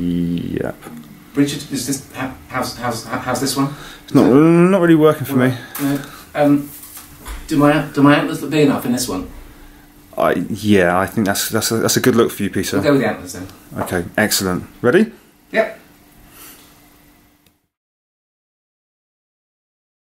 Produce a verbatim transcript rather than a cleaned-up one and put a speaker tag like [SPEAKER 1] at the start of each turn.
[SPEAKER 1] Yep.
[SPEAKER 2] Richard, is this how, how's how's how's this one?
[SPEAKER 1] It's not not really working for me.
[SPEAKER 2] No. Um, do my do my antlers look big enough in this one?
[SPEAKER 1] I yeah, I think that's that's a, that's a good look for you, Peter.
[SPEAKER 2] We'll go with the antlers then.
[SPEAKER 1] Okay, excellent. Ready?
[SPEAKER 2] Yep.